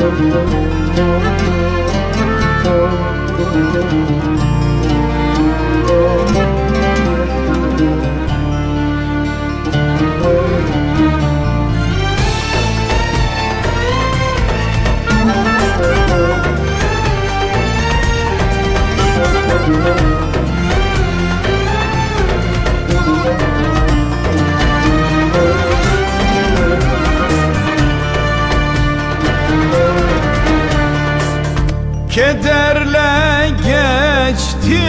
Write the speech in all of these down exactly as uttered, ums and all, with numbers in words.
Kederle geçti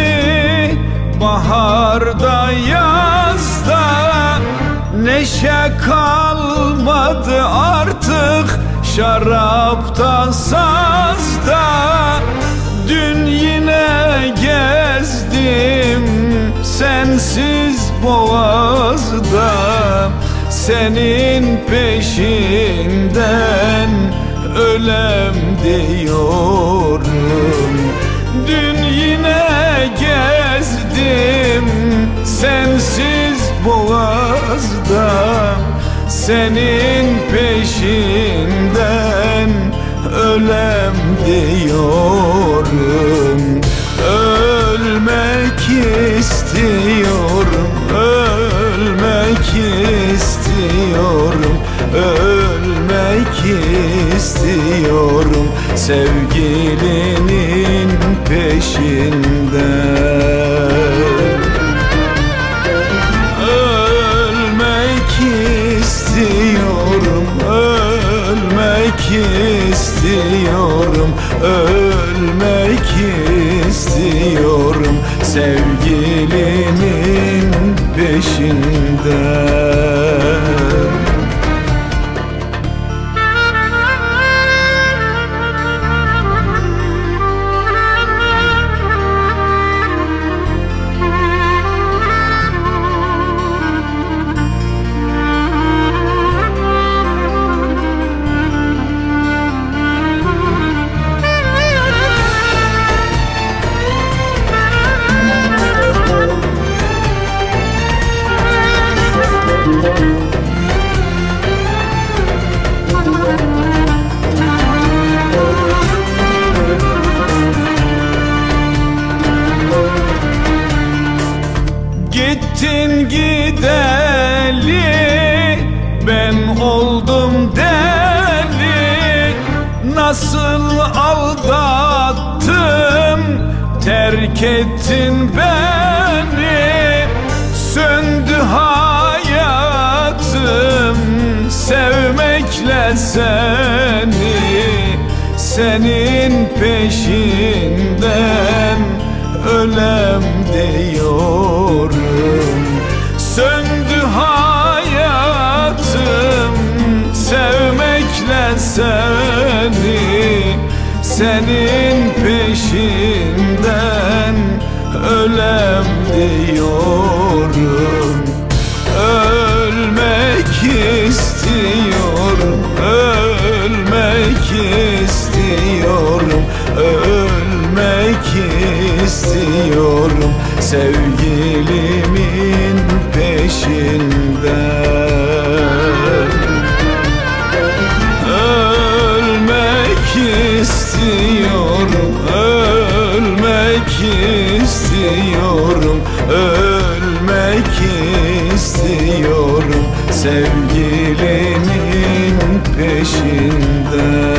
baharda yazda, neşe kalmadı artık şarapta sazda. Dün yine gezdim sensiz boğazda, senin peşinden ölem diyorum. Dün yine gezdim sensiz boğazda, senin peşinden ölem diyorum. Ölmek istiyorum, ölmek istiyorum, ölmek istiyorum sevgilinin peşinden. Ölmek istiyorum, ölmek istiyorum, ölmek istiyorum sevgilinin peşinden. Gittin gideli ben oldum deli, nasıl aldattım terk ettin beni. Söndü hayatım sevmekle seni, senin peşinden ölem diyorum. Söndü hayatım sevmekle seni, senin peşinden ölem diyorum. Ölmek istiyorum, ölmek istiyorum, ölmek istiyorum sevgilimin peşinden. Ölmek istiyorum, ölmek istiyorum, ölmek istiyorum sevgilimin peşinden.